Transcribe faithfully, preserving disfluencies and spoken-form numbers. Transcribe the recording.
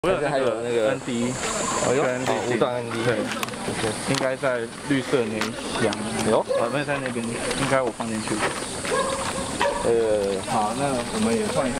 我有还有那个 N D， 哦有 N D 无段 N D， 对， ，OK， 应该在绿色那一箱， 有， 啊，没有在那边，应该我放进去。 呃， 好，那我们也放一下。